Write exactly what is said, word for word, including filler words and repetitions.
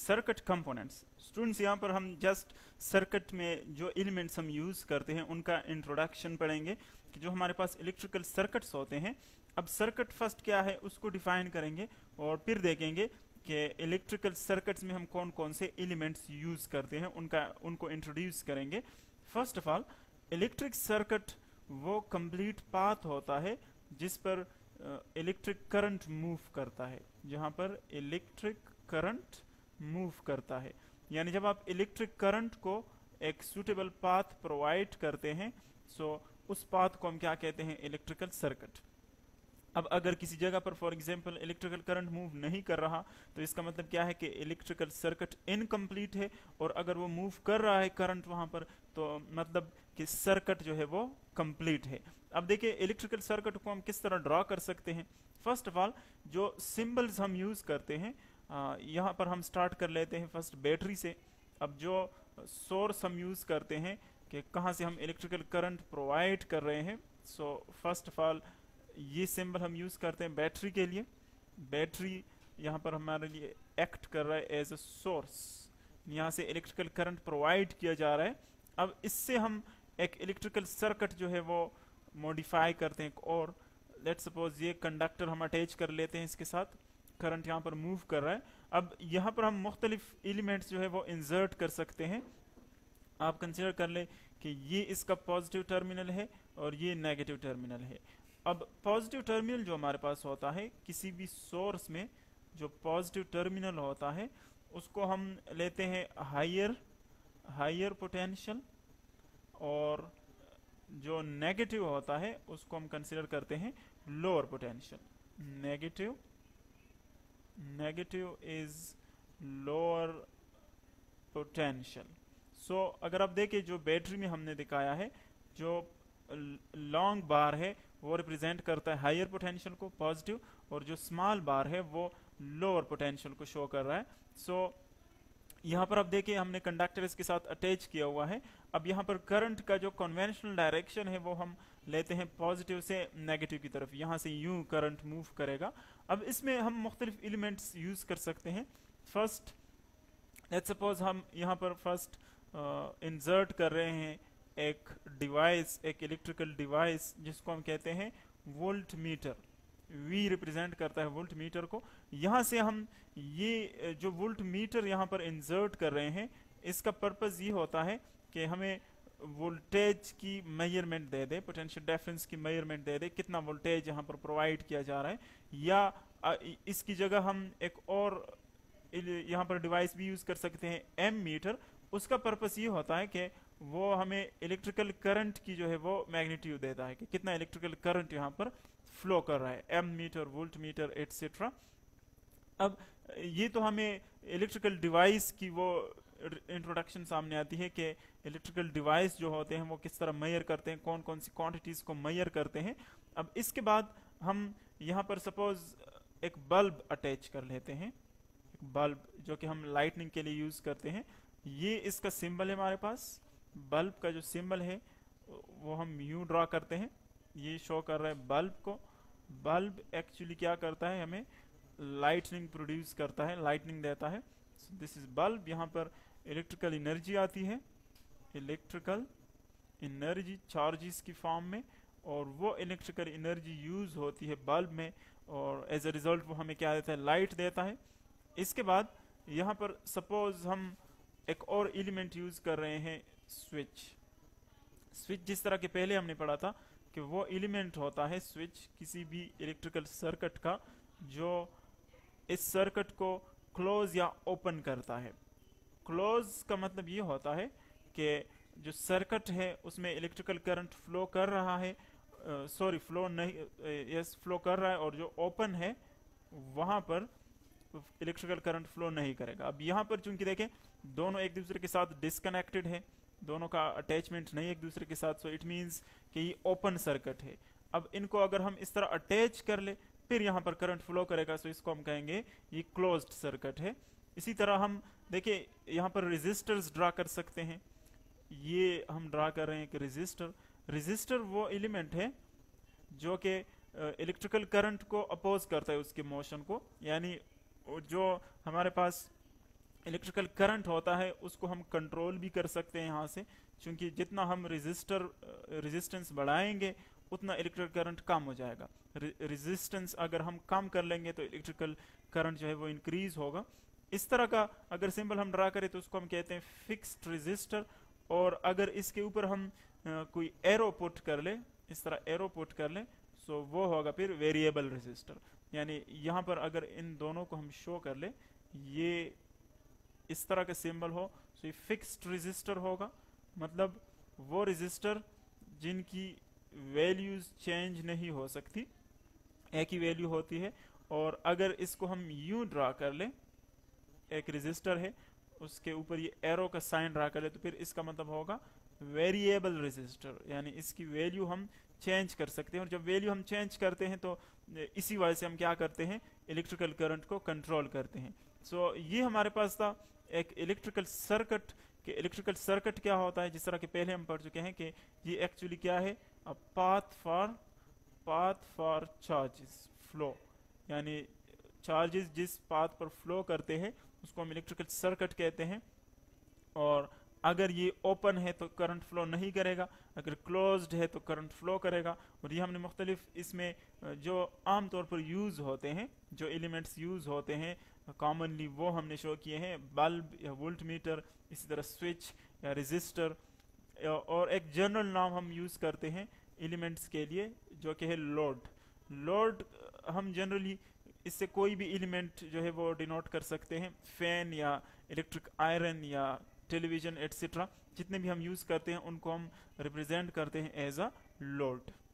Circuit components. Students यहाँ पर हम जस्ट सर्किट में जो एलिमेंट्स हम यूज करते हैं उनका इंट्रोडक्शन पढ़ेंगे कि जो हमारे पास इलेक्ट्रिकल सर्किट्स होते हैं। अब सर्किट फर्स्ट क्या है उसको डिफाइन करेंगे और फिर देखेंगे कि इलेक्ट्रिकल सर्किट्स में हम कौन कौन से एलिमेंट्स यूज करते हैं उनका उनको इंट्रोड्यूस करेंगे। First of all, electric circuit वो कंप्लीट पाथ होता है जिस पर इलेक्ट्रिक करंट मूव करता है, जहां पर इलेक्ट्रिक करंट मूव करता है। यानी जब आप इलेक्ट्रिक करंट को एक सुटेबल पाथ प्रोवाइड करते हैं, सो उस पाथ को हम क्या कहते हैं, इलेक्ट्रिकल सर्किट। अब अगर किसी जगह पर for example electrical current move नहीं कर रहा तो इसका मतलब क्या है कि इलेक्ट्रिकल सर्किट इनकम्प्लीट है, और अगर वो मूव कर रहा है करंट वहां पर तो मतलब कि सर्किट जो है वो कंप्लीट है। अब देखिए इलेक्ट्रिकल सर्किट को हम किस तरह ड्रॉ कर सकते हैं। फर्स्ट ऑफ ऑल, जो सिंबल्स हम यूज करते हैं, यहाँ पर हम स्टार्ट कर लेते हैं फर्स्ट बैटरी से। अब जो सोर्स हम यूज करते हैं कि कहाँ से हम इलेक्ट्रिकल करंट प्रोवाइड कर रहे हैं, सो फर्स्ट ऑफ ऑल ये सिंबल हम यूज करते हैं बैटरी के लिए। बैटरी यहाँ पर हमारे लिए एक्ट कर रहा है एज अ सोर्स, यहाँ से इलेक्ट्रिकल करंट प्रोवाइड किया जा रहा है। अब इससे हम एक इलेक्ट्रिकल सर्किट जो है वो मॉडिफाई करते हैं। और लेट्स सपोज ये कंडक्टर हम अटैच कर लेते हैं इसके साथ, करंट यहाँ पर मूव कर रहा है। अब यहाँ पर हम मुख्तलिफ एलिमेंट्स जो है वो इंसर्ट कर सकते हैं। आप कंसिडर कर ले कि ये इसका पॉजिटिव टर्मिनल है और ये नेगेटिव टर्मिनल है। अब पॉजिटिव टर्मिनल जो हमारे पास होता है किसी भी सोर्स में, जो पॉजिटिव टर्मिनल होता है उसको हम लेते हैं हायर हायर पोटेंशियल, और जो नेगेटिव होता है उसको हम कंसिडर करते हैं lower potential. Negative negative is lower potential. So अगर आप देखें जो बैटरी में हमने दिखाया है, जो लॉन्ग बार है वो रिप्रेजेंट करता है हायर पोटेंशियल को पॉजिटिव, और जो स्मॉल बार है वो लोअर पोटेंशियल को शो कर रहा है। सो so, यहाँ पर आप देखिए हमने कंडक्टर इसके साथ अटैच किया हुआ है। अब यहाँ पर करंट का जो कन्वेंशनल डायरेक्शन है वो हम लेते हैं पॉजिटिव से नेगेटिव की तरफ, यहाँ से यूं करंट मूव करेगा। अब इसमें हम मुख्तलिफ एलिमेंट्स यूज कर सकते हैं। फर्स्ट लेट्स सपोज हम यहाँ पर फर्स्ट इंसर्ट कर रहे हैं एक डिवाइस, एक इलेक्ट्रिकल डिवाइस जिसको हम कहते हैं वोल्ट मीटर। V रिप्रेजेंट करता है वोल्ट मीटर को। यहाँ से हम ये जो वोल्ट मीटर यहाँ पर इंसर्ट कर रहे हैं, इसका पर्पस ये होता है कि हमें वोल्टेज की मेजरमेंट दे दे, पोटेंशियल डिफरेंस की मेजरमेंट दे दे, कितना वोल्टेज यहाँ पर प्रोवाइड किया जा रहा है। या इसकी जगह हम एक और यहाँ पर डिवाइस भी यूज कर सकते हैं एम मीटर। उसका पर्पस ये होता है कि वो हमें इलेक्ट्रिकल करंट की जो है वो मैग्नीट्यूड देता है कि कितना इलेक्ट्रिकल करंट यहाँ पर फ्लो कर रहा है, ammeter, voltmeter etcetera. अब ये तो हमें इलेक्ट्रिकल डिवाइस की वो इंट्रोडक्शन सामने आती है कि इलेक्ट्रिकल डिवाइस जो होते हैं वो किस तरह मेजर करते हैं, कौन कौन सी क्वांटिटीज को मेजर करते हैं। अब इसके बाद हम यहाँ पर सपोज एक बल्ब अटैच कर लेते हैं, एक बल्ब जो कि हम लाइटनिंग के लिए यूज करते हैं। ये इसका सिंबल है हमारे पास, बल्ब का जो सिंबल है वो हम यू ड्रॉ करते हैं, ये शो कर रहा है बल्ब को। बल्ब एक्चुअली क्या करता है, हमें लाइटनिंग प्रोड्यूस करता है, लाइटनिंग देता है। This is bulb. यहाँ पर इलेक्ट्रिकल एनर्जी आती है, इलेक्ट्रिकल एनर्जी चार्जेस की फॉर्म में, और वो इलेक्ट्रिकल एनर्जी यूज होती है बल्ब में, और एज अ रिजल्ट वो हमें क्या देता है, लाइट देता है। इसके बाद यहाँ पर सपोज हम एक और एलिमेंट यूज कर रहे हैं, स्विच। स्विच जिस तरह के पहले हमने पढ़ा था कि वो एलिमेंट होता है स्विच किसी भी इलेक्ट्रिकल सर्किट का, जो इस सर्किट को क्लोज या ओपन करता है। क्लोज का मतलब ये होता है कि जो सर्किट है उसमें इलेक्ट्रिकल करंट फ्लो कर रहा है, सॉरी फ्लो नहीं, यस फ्लो कर रहा है, और जो ओपन है वहां पर इलेक्ट्रिकल करंट फ्लो नहीं करेगा। अब यहाँ पर चूंकि देखें दोनों एक दूसरे के साथ डिस्कनेक्टेड है, दोनों का अटैचमेंट नहीं एक दूसरे के साथ, सो इट मींस कि ये ओपन सर्किट है। अब इनको अगर हम इस तरह अटैच कर ले फिर यहाँ पर करंट फ्लो करेगा, सो इसको हम कहेंगे ये क्लोज्ड सर्किट है। इसी तरह हम देखिए यहाँ पर रेजिस्टर्स ड्रा कर सकते हैं। ये हम ड्रा कर रहे हैं कि रेजिस्टर रेजिस्टर वो एलिमेंट है जो कि इलेक्ट्रिकल करंट को अपोज करता है, उसके मोशन को। यानी जो हमारे पास इलेक्ट्रिकल करंट होता है उसको हम कंट्रोल भी कर सकते हैं यहाँ से, क्योंकि जितना हम रेजिस्टर रेजिस्टेंस बढ़ाएंगे उतना इलेक्ट्रिकल करंट कम हो जाएगा। रेजिस्टेंस अगर हम कम कर लेंगे तो इलेक्ट्रिकल करंट जो है वो इंक्रीज होगा। इस तरह का अगर सिंबल हम ड्रा करें तो उसको हम कहते हैं फिक्स्ड रेजिस्टर। और अगर इसके ऊपर हम आ, कोई एरो पुट कर ले, इस तरह एरो पुट कर ले, सो वो होगा फिर वेरिएबल रेजिस्टर। यानी यहाँ पर अगर इन दोनों को हम शो कर ले, ये इस तरह का सिंबल हो, सो ये फिक्स्ड रेजिस्टर होगा। मतलब वो रेजिस्टर जिनकी वैल्यूज चेंज नहीं हो सकती, एक ही वैल्यू होती है। और अगर इसको हम यूं ड्रा कर ले, एक रेजिस्टर है उसके ऊपर ये एरो का साइन ड्रा कर ले, तो फिर इसका मतलब होगा वेरिएबल रेजिस्टर, यानी इसकी वैल्यू हम चेंज कर सकते हैं। और जब वैल्यू हम चेंज करते हैं तो इसी वजह से हम क्या करते हैं, इलेक्ट्रिकल करंट को कंट्रोल करते हैं। सो so, ये हमारे पास था एक इलेक्ट्रिकल सर्किट कि इलेक्ट्रिकल सर्किट क्या होता है। जिस तरह के पहले हम पढ़ चुके हैं कि ये एक्चुअली क्या है, a path for path for charges flow, यानी चार्जेस जिस पाथ पर फ्लो करते हैं उसको हम इलेक्ट्रिकल सर्किट कहते हैं। और अगर ये ओपन है तो करंट फ्लो नहीं करेगा, अगर क्लोज्ड है तो करंट फ्लो करेगा। और ये हमने मुख्तलिफ इसमें जो आमतौर पर यूज होते हैं, जो एलिमेंट्स यूज होते हैं कॉमनली, वो हमने शो किए हैं, बल्ब या वोल्ट मीटर, इसी तरह स्विच या रेजिस्टर। और एक जनरल नाम हम यूज करते हैं एलिमेंट्स के लिए जो कि है लोड। लोड हम जनरली इससे कोई भी एलिमेंट जो है वो डिनोट कर सकते हैं, फैन या इलेक्ट्रिक आयरन या टेलीविजन एटसेट्रा, जितने भी हम यूज करते हैं उनको हम रिप्रेजेंट करते हैं एज अ लोड।